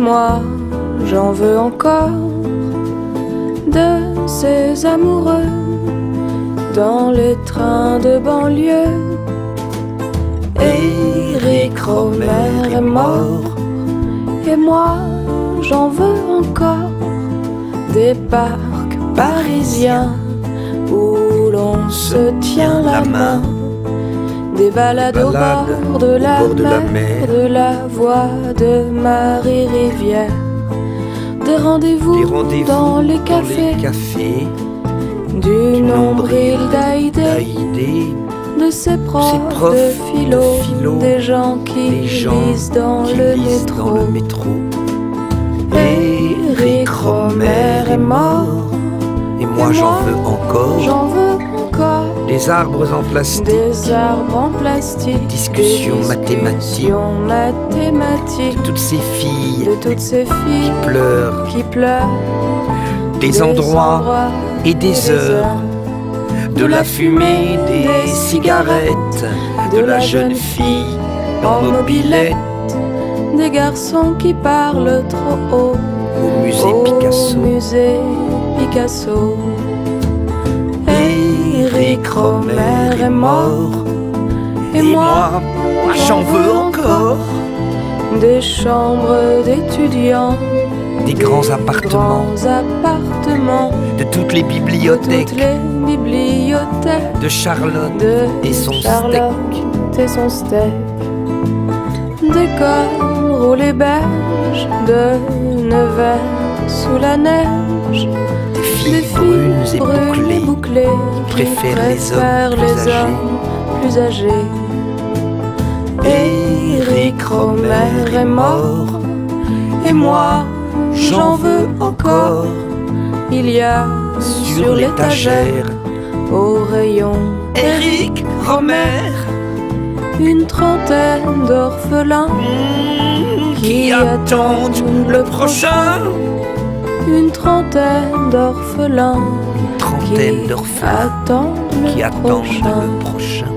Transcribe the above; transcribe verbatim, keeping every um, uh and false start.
moi, j'en veux encore de ces amoureux dans les trains de banlieue. Éric Rohmer est mort, et moi, j'en veux encore des parcs parisiens où l'on se tient la main, des balades au bord de la mer, de la voix de Marie Rivière, des rendez-vous dans les cafés, du nombril d'Haïdé, de ses profs de philo, des gens qui lisent dans le métro. Éric Rohmer est mort, et moi j'en veux encore. J'en veux encore des arbres en plastique, des arbres en plastique, discussions des mathématiques, mathématiques, de toutes ces filles, de toutes ces filles qui pleurent, qui pleurent, des, des endroits, endroits et des, et des heures, heures, de la fumée des cigarettes, de la jeune fille en mobilette, des garçons qui parlent trop haut au musée au Picasso. Musée Picasso. Éric Rohmer est mort, et, et moi, moi j'en veux encore. Des chambres d'étudiants, des, des grands appartements, grands appartements, de toutes les bibliothèques, de, toutes les bibliothèques, de Charlotte de et son Charlotte steak, et son steak, des cols roulés beige, de Nevers sous la neige, des filles, des filles brunes et brunes bouclées, bouclées qui préfèrent les hommes plus les âgés. Hommes plus âgés. Éric Rohmer est mort, et moi j'en veux encore. Il y a sur l'étagère, au rayon Éric Rohmer, une trentaine d'orphelins mmh, qui attendent le prochain. Une trentaine d'orphelins Une trentaine d'orphelins attendent qui attendent le prochain.